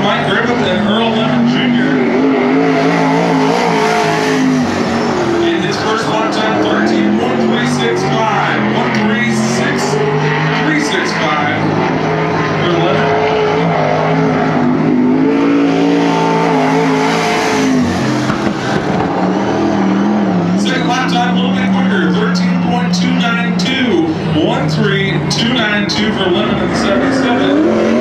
In his first lap time, 13.365. 136.365 for Lemon. Second lap time, a little bit quicker, 13.292. 13292 for Lemon in the 77.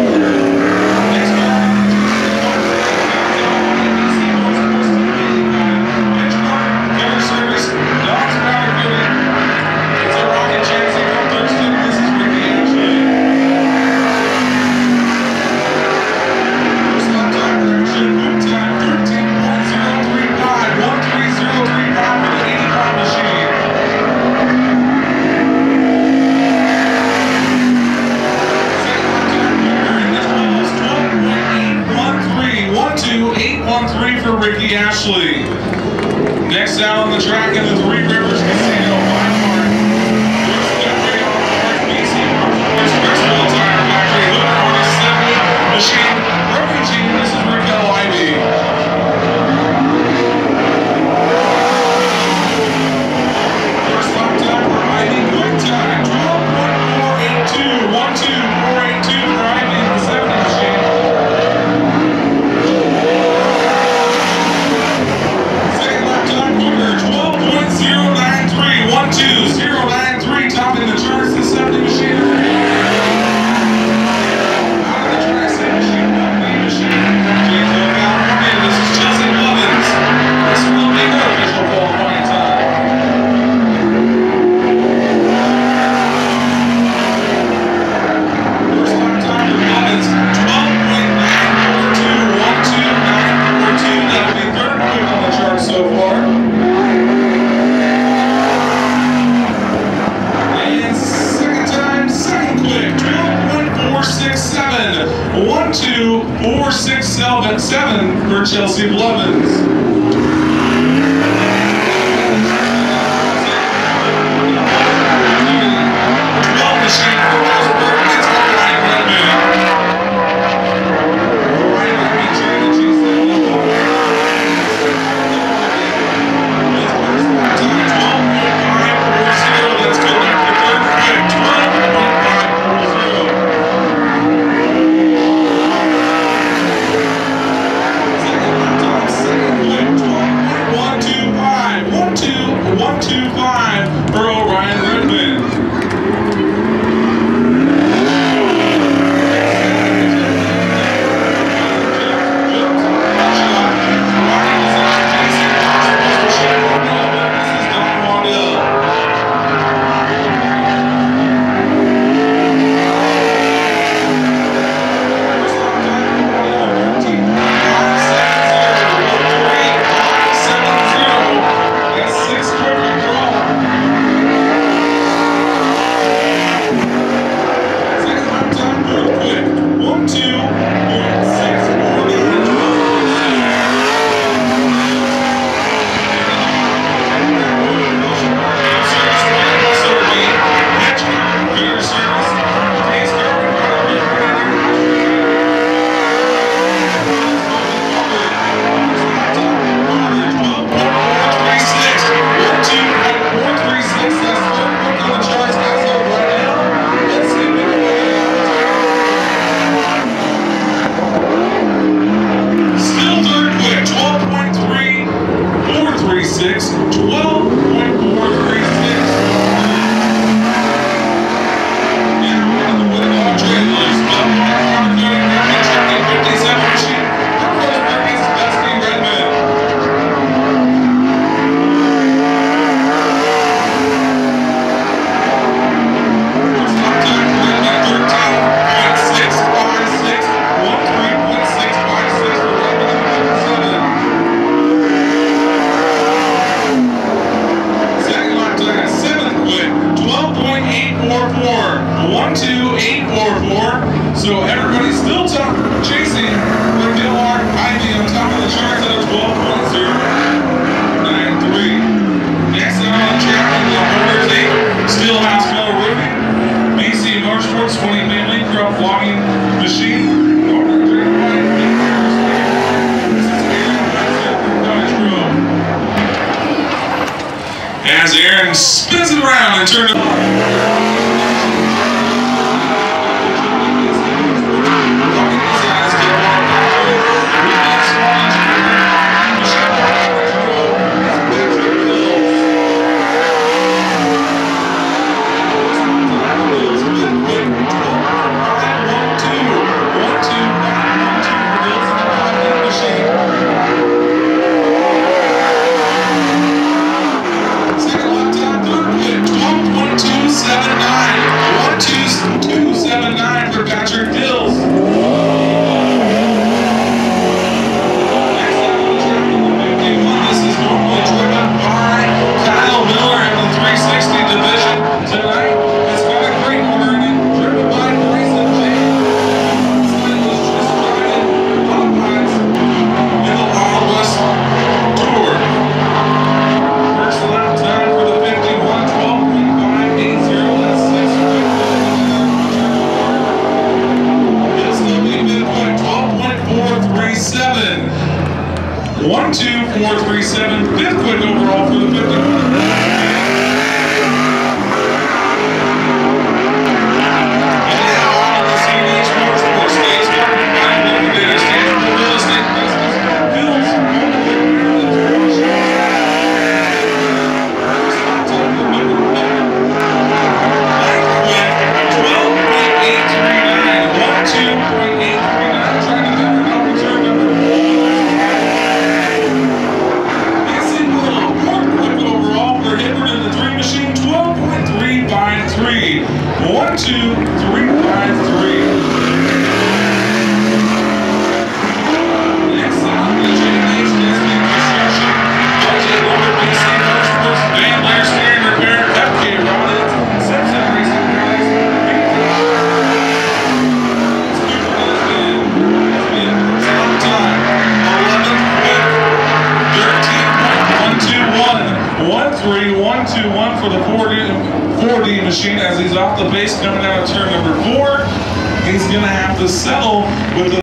Ashley. Next out on the track in the Three Rivers Casino, Weimar. Bruce Goodray on the Park BC Expressville Tire Factory. Hooker on the 70 machine. Broken team, this is Raquel Ivy. First lap time for Ivy. Quick time, 12.482. 12482 for Ivy in the 70 machine. Topping the charts, the 70 machine. Out of the Tri-State machine, James California. This is Chelsea Lovins. This will be her official qualifying time. First lap time for Lovins, 12.942. 12942. That will be third quick on the chart so far. Quick, 12.467. 12467 for Chelsea Blevins. Machine for Roseburg. It's all right, Redmond. All right, Redmond trying to chase that level. Let's go back to third quick. 12.540. Second lap time, second quick. And turn it One, 2, 4, 3, 7, fifth quick overall for the 51. One, 2, 3, 5, 3. Next up, the JH Desmond Construction, Budget Lumber BC Motorsports, Van Lair Steering Repair, FK Rollins, Simpson Racing Products, time, 11 quick, 13.121, 1-3-1-2-1 for the 4D machine as he's off the base coming out of turn number 4. He's going to have to settle with the